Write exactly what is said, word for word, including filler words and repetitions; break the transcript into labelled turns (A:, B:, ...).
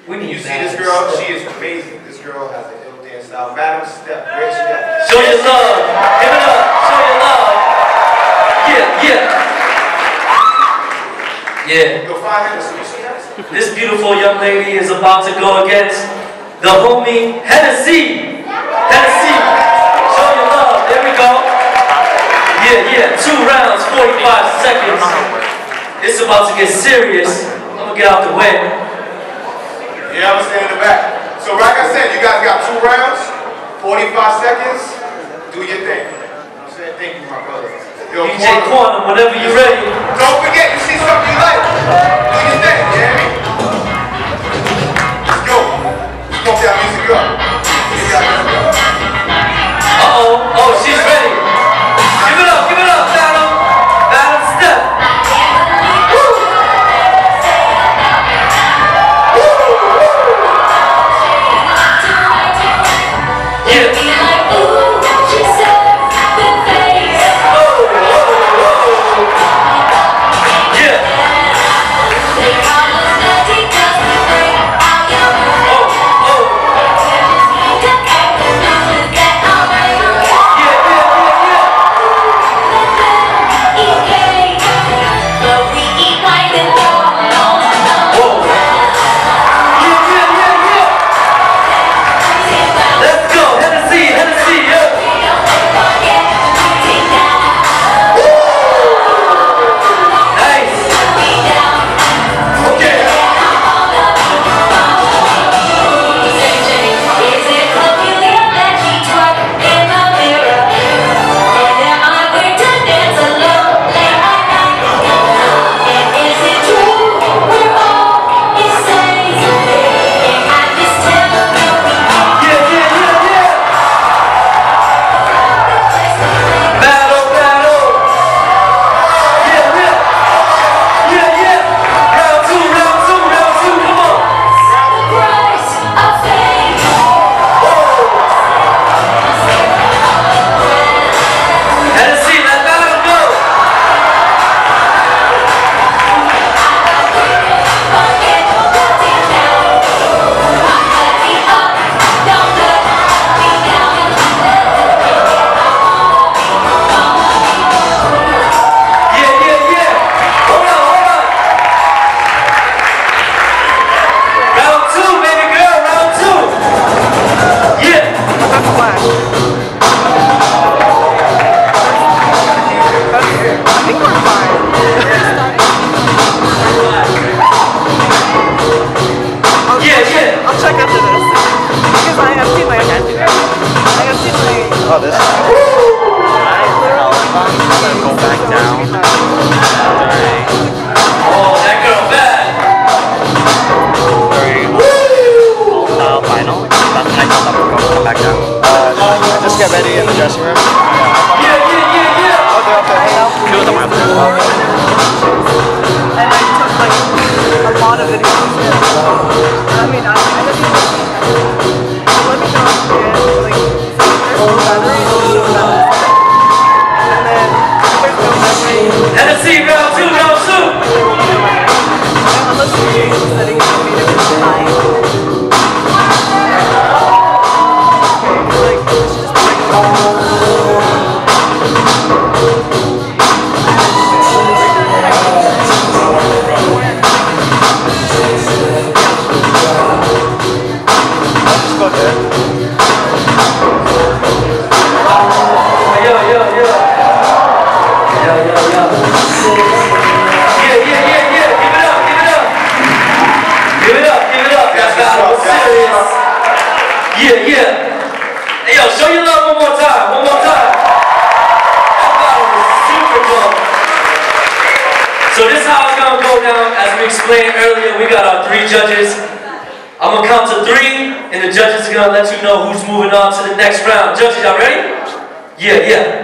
A: We need
B: you see this girl, she is amazing. This girl has an ill dance style. Madam Steff, great Steff.
A: Show your love. Give it up. Show your love. Yeah, yeah. Yeah.
B: Go find Henneysee. You see Henneysee?
A: This beautiful young lady is about to go against the homie Henneysee. Henneysee. Show your love. There we go. Yeah, yeah. Two rounds, forty-five seconds. It's about to get serious. I'm gonna get out the way.
B: Yeah, I'm gonna stand in the back. So like I said, you guys got two rounds, forty-five seconds. Do your thing. You know what I'm saying? Thank you, my brother. Yo,
A: D J Quantum, whenever you're ready.
B: Don't forget, you see something you like. Do your thing, you hear me? Let's go. Let's pump that music up.
A: Uh-oh. Oh, she's ready. Give it up, give it up, Madam. Madam Steff. Yeah, yeah. Hey, yo, show your love one more time. One more time. That battle was super dope. So this is how it's gonna go down. As we explained earlier, we got our three judges. I'm gonna count to three, and the judges are gonna let you know who's moving on to the next round. Judges, y'all ready? Yeah, yeah.